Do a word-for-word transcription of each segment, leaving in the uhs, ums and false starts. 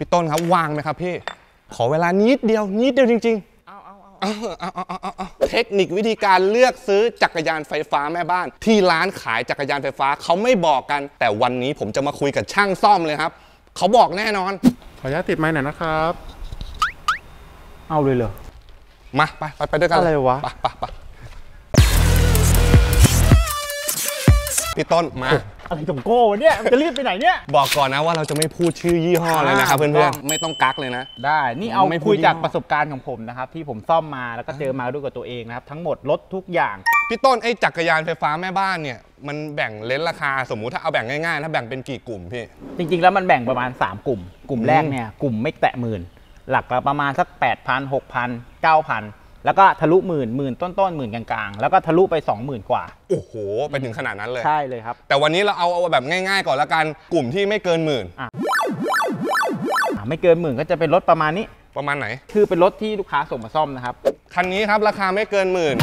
พี่ต้นครับว่างไหมครับพี่ขอเวลานิดเดียวนิดเดียวจริงๆเอาเอาเอาเอาเอาเอาเอาเทคนิควิธีการเลือกซื้อจักรยานไฟฟ้าแม่บ้านที่ร้านขายจักรยานไฟฟ้าเขาไม่บอกกันแต่วันนี้ผมจะมาคุยกับช่างซ่อมเลยครับเขาบอกแน่นอนขออนุญาตติดไมค์หน่อยนะครับเอาเลยเหรอมาไปไปไปด้วยกันอะไรวะไปไปไปพี่ต้นมาอะไรจงโก้เนี่ยจะรีบไปไหนเนี่ยบอกก่อนนะว่าเราจะไม่พูดชื่อยี่ห้อเลยนะครับเพื่อนๆไม่ต้องกักเลยนะได้นี่เอาคุยจากประสบการณ์ของผมนะครับที่ผมซ่อมมาแล้วก็เจอมาด้วยกับตัวเองนะครับทั้งหมดลดทุกอย่างพี่ต้นไอ้จักรยานไฟฟ้าแม่บ้านเนี่ยมันแบ่งเลนส์ราคาสมมุติถ้าเอาแบ่งง่ายๆถ้าแบ่งเป็นกี่กลุ่มพี่จริงๆแล้วมันแบ่งประมาณสามกลุ่มกลุ่มแรกเนี่ยกลุ่มไม่แตะหมื่นหลักละประมาณสัก แปดพัน หกพัน เก้าพันแล้วก็ทะลุหมื่นหมื่นต้นต้นหมื่นกลางๆแล้วก็ทะลุไป สองหมื่น กว่าโอ้โหไปถึงขนาดนั้นเลยใช่เลยครับแต่วันนี้เราเอาเอาแบบง่ายๆก่อนละกันกลุ่มที่ไม่เกินหมื่นอ่ะไม่เกินหมื่นก็จะเป็นรถประมาณนี้ประมาณไหนคือเป็นรถที่ลูกค้าส่งมาซ่อมนะครับคันนี้ครับราคาไม่เกินหมื่น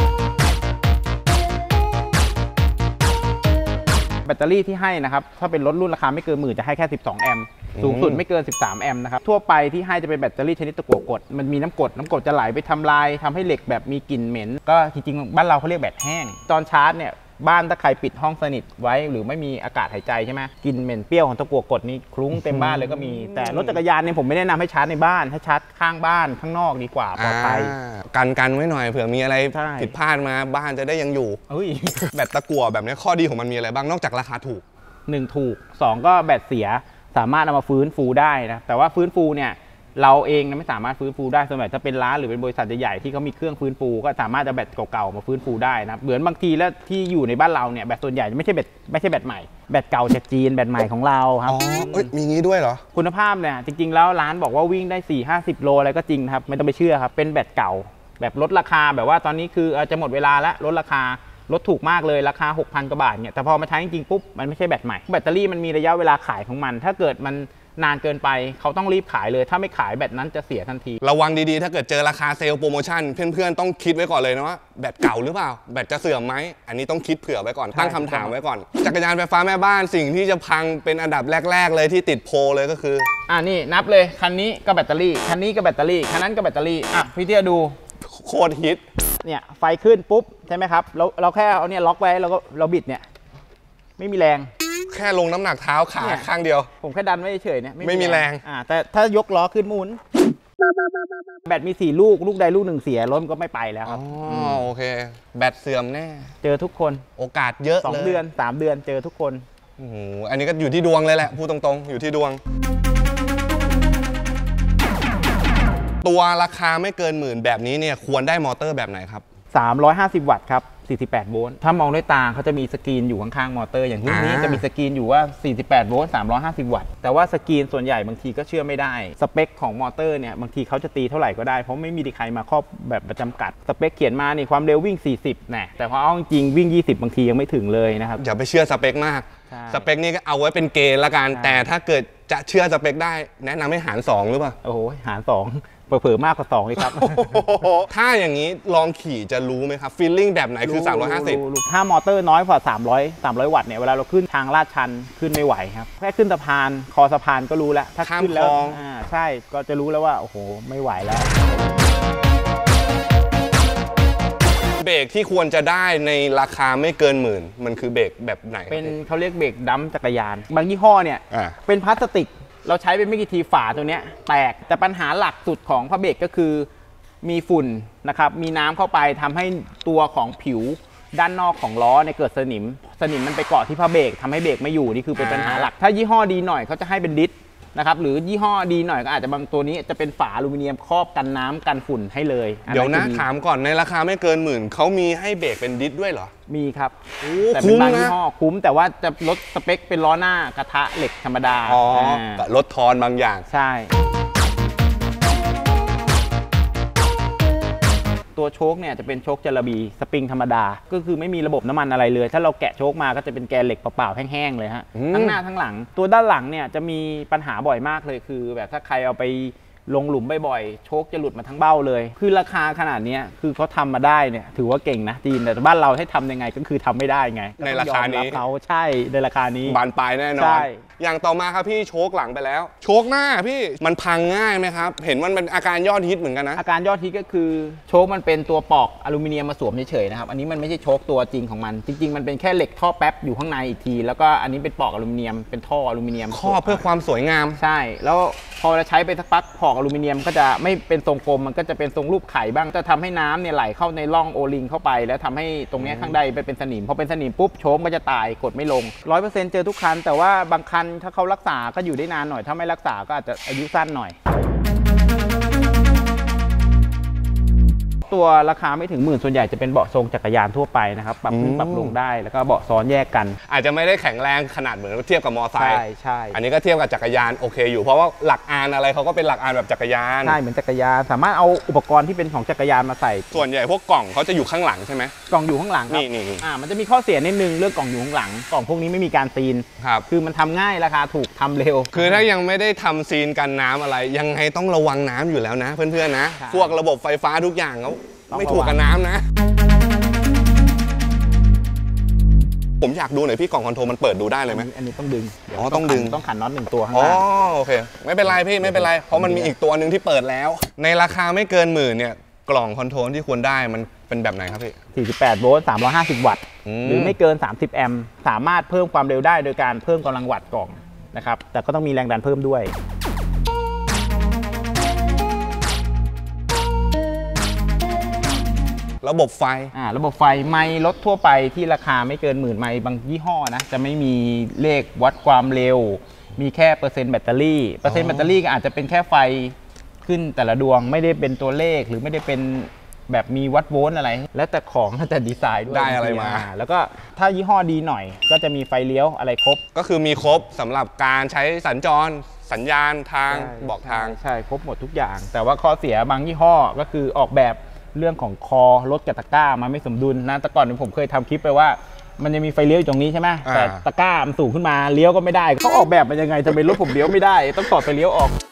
แบตเตอรี่ที่ให้นะครับถ้าเป็นรถรุ่นราคาไม่เกินหมื่นจะให้แค่สิบสองแอมป์สูงสุดไม่เกินสิบสามแอมป์นะครับทั่วไปที่ให้จะเป็นแบตเตอรี่ชนิดตะกั่วกดมันมีน้ำกรดน้ำกรดจะไหลไปทำลายทำให้เหล็กแบบมีกลิ่นเหม็นก็จริงๆบ้านเราเขาเรียกแบตแห้งตอนชาร์จเนี่ยบ้านถ้าใครปิดห้องสนิทไว้หรือไม่มีอากาศหายใจใช่ไหมกลิ่นเหม็นเปรี้ยวของตะกั่วกดนี่คลุ้งเต็มบ้านเลยก็มีแต่รถจักรยานเนี่ยผมไม่แนะนำให้ชาร์จในบ้านถ้าชาร์จข้างบ้านข้างนอกดีกว่าปลอดภัยกันกันไว้หน่อยเผื่อมีอะไรผิดพลาดมาบ้านจะได้ยังอยู่แบตตะกั่วแบบนี้ข้อดีของมันมีอะไรบ้างนอกจากราคาถูกหนึ่งถูกสองก็แบตเสียสามารถเอามาฟื้นฟูได้นะแต่ว่าฟื้นฟูเนี่ยเราเองไม่สามารถฟื้นฟูได้ส่วนใหญ่ถ้าเป็นร้านหรือเป็นบริษัทใหญ่ๆที่เขามีเครื่องฟื้นฟูก็สามารถจะแบตเก่าๆมาฟื้นฟูได้นะเหมือนบางทีแล้วที่อยู่ในบ้านเราเนี่ยแบตส่วนใหญ่ไม่ใช่แบตไม่ใช่แบตใหม่แบตเก่าจากจีนแบตใหม่ของเราครับอ๋อมีงี้ด้วยเหรอคุณภาพเนี่ยจริงๆแล้วร้านบอกว่าวิ่งได้สี่ห้าสิบโลอะไรก็จริงครับไม่ต้องไปเชื่อครับเป็นแบตเก่าแบบลดราคาแบบว่าตอนนี้คือจะหมดเวลาแล้วลดราคารถถูกมากเลยราคา หกพัน กว่าบาทเนี่ยแต่พอมาใช้จริงๆปุ๊บมันไม่ใช่แบตใหม่แบตเตอรี่มันมีระยะเวลาขายของมันถ้าเกิดมันนานเกินไปเขาต้องรีบขายเลยถ้าไม่ขายแบตนั้นจะเสียทันทีระวังดีๆถ้าเกิดเจอราคาเซลล์โปรโมชั่นเพื่อนๆต้องคิดไว้ก่อนเลยนะว่าแบตเก่าหรือเปล่าแบตจะเสื่อมไหมอันนี้ต้องคิดเผื่อไว้ก่อนตั้งคำถามไว้ก่อนจักรยานไฟฟ้าแม่บ้านสิ่งที่จะพังเป็นอันดับแรกๆเลยที่ติดโพลเลยก็คืออ่านี่นับเลยคันนี้ก็แบตเตอรี่คันนี้ก็แบตเตอรี่คันนั้นก็แบตเตอรี่อ่ะพี่เตี้ยดูโคตรฮิตเนี่ยไฟขึ้นปุ๊บใช่ไหมครับเราเราแค่เอาเนี่ยล็อกไว้เราก็เราบิดเนี่ยไม่มีแรงแค่ลงน้ำหนักเท้าขาข้างเดียวผมแค่ดันไว้เฉยเนี่ยไม่มีแรงอ่าแต่ถ้ายกล้อขึ้นหมุนแบตมีสี่ลูกลูกใดลูกหนึ่งเสียรถมันก็ไม่ไปแล้วครับอ๋อโอเคแบตเสื่อมแน่เจอทุกคนโอกาสเยอะสองเดือนสามเดือนเจอทุกคนโอ้โหอันนี้ก็อยู่ที่ดวงเลยแหละพูดตรงๆอยู่ที่ดวงตัวราคาไม่เกินหมื่นแบบนี้เนี่ยควรได้มอเตอร์แบบไหนครับสามร้อยห้าสิบวัตต์ครับสี่สิบแปดโวลต์ถ้ามองด้วยตาเขาจะมีสกรีนอยู่ข้างๆมอเตอร์อย่างรุ่นนี้จะมีสกรีนอยู่ว่าสี่สิบแปดโวลต์สามร้อยห้าสิบวัตต์แต่ว่าสกรีนส่วนใหญ่บางทีก็เชื่อไม่ได้สเปคของมอเตอร์เนี่ยบางทีเขาจะตีเท่าไหร่ก็ได้เพราะไม่มีใครมาครอบแบบประจำกัดสเปคเขียนมานี่ความเร็ววิ่งสี่สิบนะแต่พอเอาจริงวิ่งยี่สิบบางทียังไม่ถึงเลยนะครับอย่าไปเชื่อสเปคมากสเปคนี่ก็เอาไว้เป็นเกณฑ์ละกันแต่ถ้าเกิดจะเชื่อสเปคได้แนะนำให้หารสองหรือเปล่าโอ้โหหารสองเผลอๆมากกว่าสองเลยครับถ้าอย่างนี้ลองขี่จะรู้ไหมครับฟีลลิ่งแบบไหนคือสามร้อยห้าสิบถ้ามอเตอร์น้อยกว่าสามร้อยสามร้อยวัตต์เนี่ยเวลาเราขึ้นทางลาดชันขึ้นไม่ไหวครับแค่ขึ้นสะพานคอสะพานก็รู้แล้วถ้าขึ้นแล้วอ่าใช่ก็จะรู้แล้วว่าโอ้โหไม่ไหวแล้วเบรกที่ควรจะได้ในราคาไม่เกินหมื่นมันคือเบรกแบบไหนเป็นเขาเรียกเบรกดัมจักรยานบางยี่ห้อเนี่ยเป็นพลาสติกเราใช้เป็นไม่กี่ทีฝาตัวเนี้ยแตกแต่ปัญหาหลักสุดของพระเบรกก็คือมีฝุ่นนะครับมีน้ำเข้าไปทำให้ตัวของผิวด้านนอกของล้อเนี่ยเกิดสนิมสนิมมันไปเกาะที่พระเบรกทำให้เบรกไม่อยู่นี่คือเป็นปัญหาหลักถ้ายี่ห้อดีหน่อยเขาจะให้เป็นดิสนะครับหรือยี่ห้อดีหน่อยก็อาจจะบางตัวนี้จะเป็นฝาอลูมิเนียมครอบกันน้ำกันฝุ่นให้เลยเดี๋ยวนะถามก่อนในราคาไม่เกินหมื่นเขามีให้เบรกเป็นดิสด้วยเหรอมีครับแต่เป็นบางยี่ห้อคุ้มแต่ว่าจะลดสเปคเป็นล้อหน้ากระทะเหล็กธรรมดาอ๋อลดทอนบางอย่างใช่ตัวโชคเนี่ยจะเป็นโชคจาระบีสปริงธรรมดาก็คือไม่มีระบบน้ำมันอะไรเลยถ้าเราแกะโชคมาก็จะเป็นแกนเหล็กเปล่าๆแห้งๆเลยฮะทั้งหน้าทั้งหลังตัวด้านหลังเนี่ยจะมีปัญหาบ่อยมากเลยคือแบบถ้าใครเอาไปลงหลุมบ่อยๆโชคจะหลุดมาทั้งเบ้าเลยคือราคาขนาดนี้คือเขาทำมาได้เนี่ยถือว่าเก่งนะจีนแต่บ้านเราให้ทำยังไงก็คือทำไม่ได้ไงในราคานี้เขาใช่ในราคานี้บานปลายแน่นอนอย่างต่อมาครับพี่โชคหลังไปแล้วโชคหน้าพี่มันพังง่ายไหมครับเห็นมันเป็นอาการยอดฮิตเหมือนกันนะอาการยอดฮิตก็คือโชคมันเป็นตัวปอกอลูมิเนียมมาสวมเฉยๆนะครับอันนี้มันไม่ใช่โชคตัวจริงของมันจริงๆมันเป็นแค่เหล็กท่อแป๊บอยู่ข้างในอีกทีแล้วก็อันนี้เป็นปอกอลูมิเนียมเป็นท่ออลูมิเนียมครอบเพื่อความสวยงามใช่แล้วพอเราใช้ไปสักพักปอกอลูมิเนียมก็จะไม่เป็นทรงกลมมันก็จะเป็นทรงรูปไข่บ้างจะทำให้น้ำเนี่ยไหลเข้าในร่องโอลิงเข้าไปแล้วทำให้ตรงนี้ข้างใดไปเป็นสนิมพอเป็นสนิมปุ๊บโชคก็จะตายกดไม่ลง ร้อยเปอร์เซ็นต์ เจอทุกคันแต่ว่าบางคันถ้าเขารักษาก็อยู่ได้นานหน่อยถ้าไม่รักษาก็อาจจะอายุสั้นหน่อยตัวราคาไม่ถึงหมื่นส่วนใหญ่จะเป็นเบาะทรงจักรยานทั่วไปนะครับปรับขึ้นปรับลงได้แล้วก็เบาะซ้อนแยกกันอาจจะไม่ได้แข็งแรงขนาดเหมือนเทียบกับมอไซค์ใช่ใช่อันนี้ก็เทียบกับจักรยานโอเคอยู่เพราะว่าหลักอานอะไรเขาก็เป็นหลักอานแบบจักรยานใช่เหมือนจักรยานสามารถเอาอุปกรณ์ที่เป็นของจักรยานมาใส่ส่วนใหญ่พวกกล่องเขาจะอยู่ข้างหลังใช่ไหมกล่องอยู่ข้างหลังนี่นี่อ่ามันจะมีข้อเสียนิดนึงเรื่องกล่องอยู่ข้างหลังกล่องพวกนี้ไม่มีการซีนครับคือมันทำง่ายราคาถูกทำเร็วคือถ้ายังไม่ได้ทำซีนกันน้ำอะไรยังไงต้องระวังน้ำอยู่แล้วนะเพื่อนๆนะพวกระบบไฟฟ้าทุกอย่างเขาไม่ถูกกับน้ำนะผมอยากดูหน่อยพี่กล่องคอนโทรลมันเปิดดูได้เลยไหมอันนี้ต้องดึงอ๋อต้องดึงต้องขันน็อตหนึ่งตัวข้างล่างอ๋อโอเคไม่เป็นไรพี่ไม่เป็นไรเพราะมันมีอีกตัวหนึ่งที่เปิดแล้วในราคาไม่เกินหมื่นเนี่ยกล่องคอนโทรลที่ควรได้มันเป็นแบบไหนครับพี่สี่สิบแปดโวลต์สามร้อยห้าสิบวัตต์หรือไม่เกินสามสิบแอมป์สามารถเพิ่มความเร็วได้โดยการเพิ่มกำลังวัตต์กล่องนะครับแต่ก็ต้องมีแรงดันเพิ่มด้วยระบบไฟอ่าระบบไฟไมล์รถทั่วไปที่ราคาไม่เกินหมื่นไมล์บางยี่ห้อนะจะไม่มีเลขวัดความเร็วมีแค่เปอร์เซ็นต์แบตเตอรี่เปอร์เซ็นต์แบตเตอรี่ก็อาจจะเป็นแค่ไฟขึ้นแต่ละดวงไม่ได้เป็นตัวเลขหรือไม่ได้เป็นแบบมีวัดโวลต์อะไรแล้วแต่ของแต่ดีไซน์ด้วยได้อะไรมาแล้วก็ถ้ายี่ห้อดีหน่อยก็จะมีไฟเลี้ยวอะไรครบก็คือมีครบสำหรับการใช้สัญจรสัญญาณทางบอกทางใช่ครบหมดทุกอย่างแต่ว่าข้อเสียบางยี่ห้อก็คือออกแบบเรื่องของคอรถกับตะกร้ามาไม่สมดุลนะแต่ก่อนผมเคยทำคลิปไปว่ามันจะมีไฟเลี้ยวอยู่ตรงนี้ใช่ไหมแต่ตะกร้ามันสูงขึ้นมาเลี้ยวก็ไม่ได้เขาออกแบบมันยังไงจะเป็นรถผมเลี้ยวไม่ได้ต้องถอดไฟเลี้ยวออก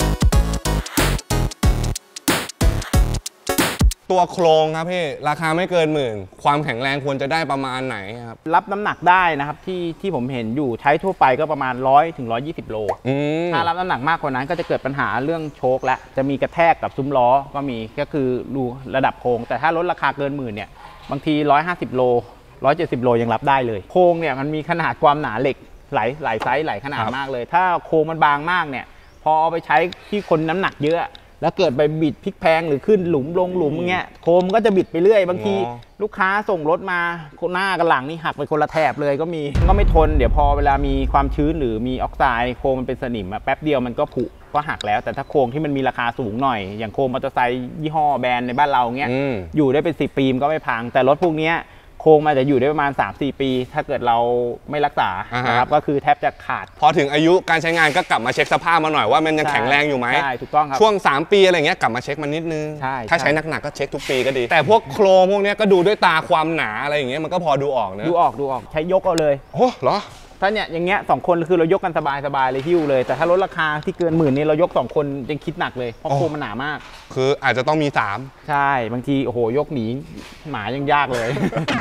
ตัวโครงครับพี่ราคาไม่เกินหมื่นความแข็งแรงควรจะได้ประมาณไหนครับรับน้ำหนักได้นะครับที่ที่ผมเห็นอยู่ใช้ทั่วไปก็ประมาณร้อยถึงร้อยยี่สิบโลถ้ารับน้ำหนักมากกว่านั้นก็จะเกิดปัญหาเรื่องโชคและจะมีกระแทกกับซุ้มล้อก็มีก็คือดูระดับโครงแต่ถ้ารถราคาเกินหมื่นเนี่ยบางทีร้อยห้าสิบโลร้อยเจ็ดสิบโลยังรับได้เลยโครงเนี่ยมันมีขนาดความหนาเหล็กหลายหลายไซส์หลายขนาดมากเลยถ้าโครงมันบางมากเนี่ยพอเอาไปใช้ที่คนน้ำหนักเยอะแล้วเกิดไปบิดพลิกแพงหรือขึ้นหลุมลงหลุมเงี้ยโคมก็จะบิดไปเรื่อยบางทีลูกค้าส่งรถมาหน้ากับหลังนี่หักไปคนละแถบเลยก็มีก็ไม่ทนเดี๋ยวพอเวลามีความชื้นหรือมีออกไซด์โคมมันเป็นสนิมแป๊บเดียวมันก็ผุก็หักแล้วแต่ถ้าโคมที่มันมีราคาสูงหน่อยอย่างโคมมอเตอร์ไซค์ยี่ห้อแบรนด์ในบ้านเราเงี้ยอยู่ได้เป็นสิบปีก็ไม่พังแต่รถพวกนี้โครงมันจะอยู่ได้ประมาณ สามถึงสี่ ปีถ้าเกิดเราไม่รักษานะครับก็คือแทบจะขาดพอถึงอายุการใช้งานก็กลับมาเช็คสภาพมาหน่อยว่ามันยังแข็งแรงอยู่ไหมใช่ถูกต้องครับช่วงสามปีอะไรเงี้ยกลับมาเช็คมันนิดนึงถ้าใช้หนักๆก็เช็คทุกปีก็ดีแต่พวกโครงพวกนี้ก็ดูด้วยตาความหนาอะไรอย่างเงี้ยมันก็พอดูออกนะดูออกดูออกใช้ยกเอาเลยโอ้เหรอถ้าเนี่ยอย่างเงี้ยสองคนคือเรายกกันสบายๆเลยหิ้วเลยแต่ถ้าลดราคาที่เกินหมื่นนี่เรายกสองคนยังคิดหนักเลยเพราะโคมมันหนามากคืออาจจะต้องมีสามใช่บางทีโอ้โหยกหนีหมายังยากเลย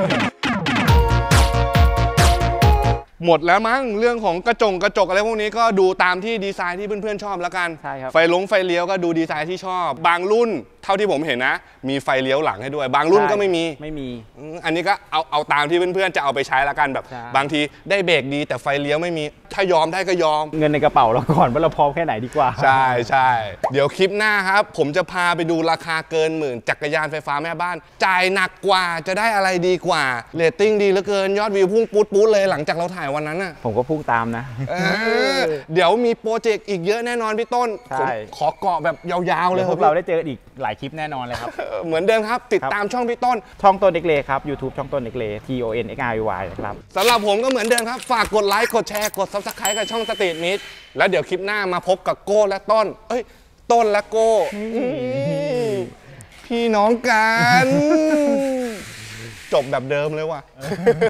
หมดแล้วมั้งเรื่องของกระจงกระจกอะไรพวกนี้ก็ดูตามที่ดีไซน์ที่เพื่อนๆชอบแล้วกันใช่ครับไฟลงไฟเลี้ยวก็ดูดีไซน์ที่ชอบบางรุ่นเท่าที่ผมเห็นนะมีไฟเลี้ยวหลังให้ด้วยบางรุ่นก็ไม่มีไม่มีอันนี้ก็เอาเอาตามที่เพื่อนๆจะเอาไปใช้แล้วกันแบบบางทีได้เบรกดีแต่ไฟเลี้ยวไม่มีถ้ายอมได้ก็ยอมเงินในกระเป๋าเราก่อนว่าเราพร้อมแค่ไหนดีกว่าใช่ใช่เดี๋ยวคลิปหน้าครับผมจะพาไปดูราคาเกินหมื่นจักรยานไฟฟ้าแม่บ้านจ่ายหนักกว่าจะได้อะไรดีกว่าเรตติ้งดีเหลือเกินยอดวิวพุ่งปุ๊ดปุ๊ดเลยหลังจากเราถ่ายวันนั้นน่ะผมก็พุ่งตามนะเดี๋ยวมีโปรเจกต์อีกเยอะแน่นอนพี่ต้นผมขอเกาะแบบยาวๆเลยพวกเราได้เจออีกหลายคลิปแน่นอนเลยครับเหมือนเดิมครับติดตามช่องพี่ต้นช่องต้นเด็กเลครับ YouTube ช่องต้นเด็กเล T O N X R Y นะครับสำหรับผมก็เหมือนเดิมครับฝากกดไลค์กดแชร์กด ซับสไครบ์ กับช่องสตรีทมิตรแล้วเดี๋ยวคลิปหน้ามาพบกับโก้และต้นเอ้ยต้นและโก้พี่น้องกันจบแบบเดิมเลยว่ะ